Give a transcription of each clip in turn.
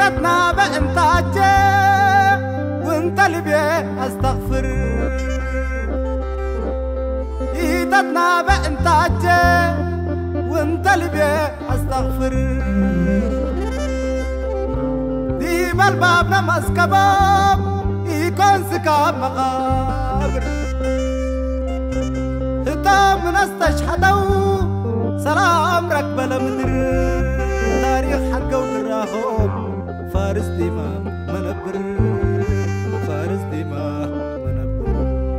إيتتنا بإنتاجي وانت اللي بيه أستغفر إيتتنا بإنتاجي وانت اللي بيه أستغفر ديما الباب نمس كباب يكون سكاب مقابر هتام من استشهدوا سلام ركب المدر تاريخ حق ودراهم فارس دماء منبر فارس دماء منبر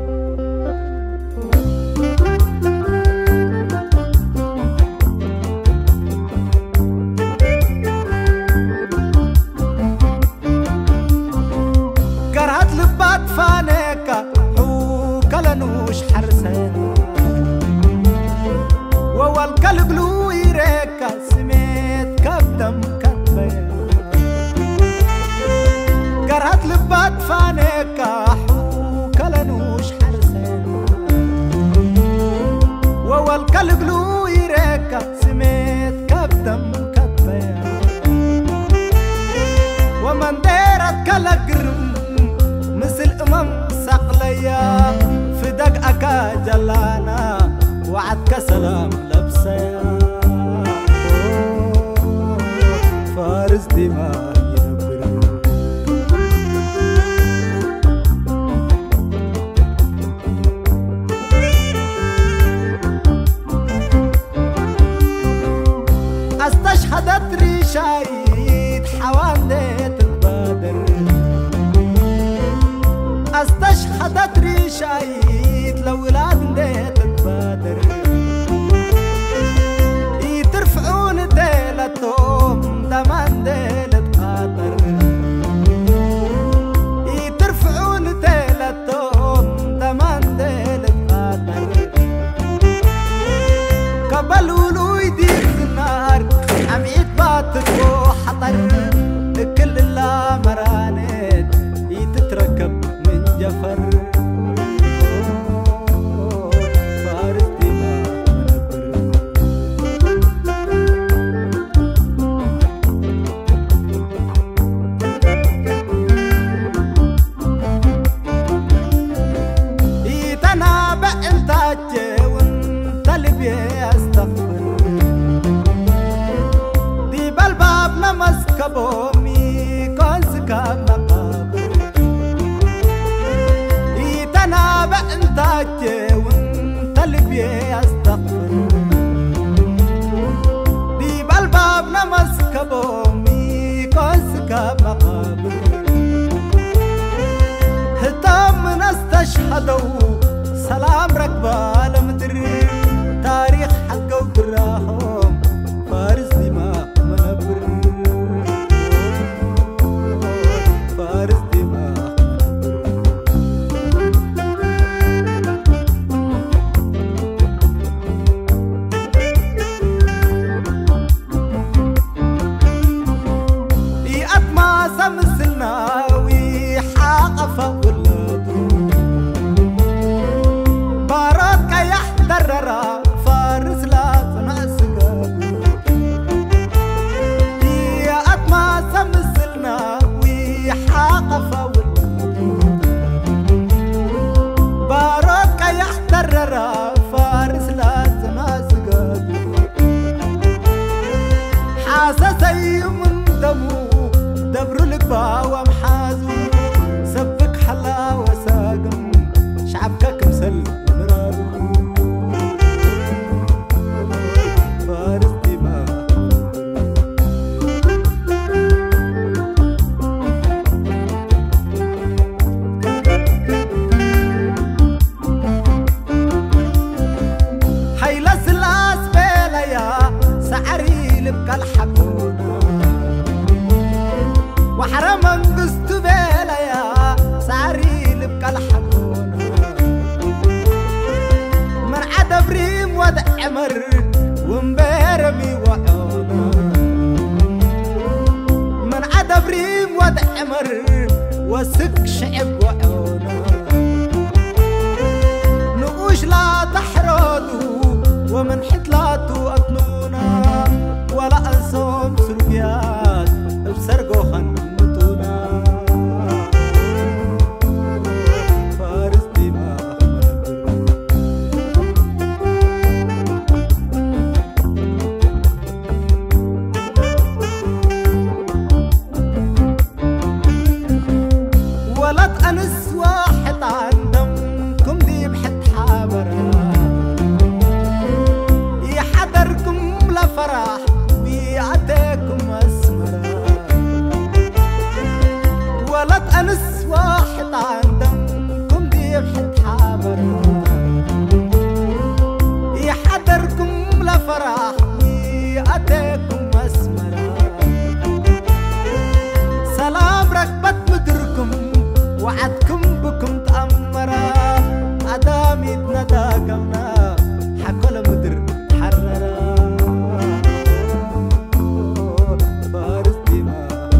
قرهت لبات فانيكا حو كلنوش حرسين والقلب لو يريكا سميت كبدم كبيا قرهت لبات فانيكا حو كلنوش حرسين والقلب لو يريكا سميت كبدم كبيا ومن ديرت كلا قرم مثل امم سقليا في دقعك جلانا وعدك سلام لبسيا فارس دماء ينبر استشهدت ريشايد حوان ديت البادر استشهدت ريشايد لولاد ديت البادر يترفعون ديلتهم دمان ديلة قادر يترفعون ديلتهم دمان ديلة قادر قبلوا يدير النار عميد باتكو حطر كل اللي مرانت يتتركب من جفر كبومي كون سكاب مقابر يتنا بانتاجي وانت اللي بيه استغفر دي بالباب نمس كبومي كون سكاب مقابر هتام من استشهدوا سلام ركبة المدر تاريخ حق ودراهم فارس دماء منبر فارس لا تنسقب يا أطمع سمسلنا ويحاق فول باروك يحترر فارس لا تنسقب حاسسي من دمو دبر القبا ومحازو سبك حلا وساقم شعبك كمسل مرادو وحرم انقصت بيليا سعري لبك الحكونا من عدا بريم ودع عمر ومبيرمي وعونا من عدا بريم ودع عمر وسك شعب وعونا نقوش لا تحرضوا ومن حتلاتوا أطنونا ولا أنسهم سرقيات بسرقوا خن عندكم دي بحد حابر يحضركم لفرح ويأتيكم أسمرة سلام ركبت مدركم وعدكم بكم تأمرة عدامي نداقمنا حكول مدر حررة فارس دماء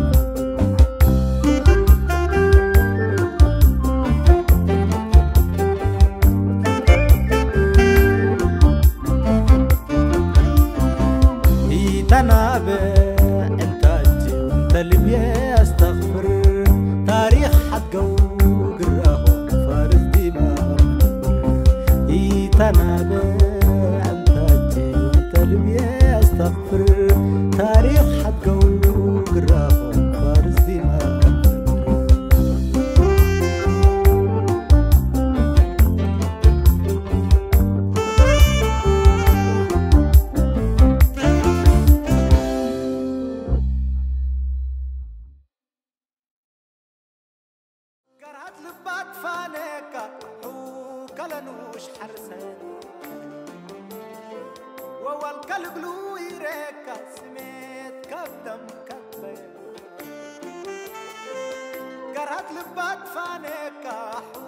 تنابع انت اجي وانت اللي بيستغفر تاريخ حقه وقراهم فارس دماء تنابع انت اجي وانت اللي بيستغفر تاريخ حقه وقراهم فارس دماء قرهت لبات فانيكا وكلنوش حرسين ووال كالقلو يريكا سميت كبدم كبين قرهت لبات فانيكا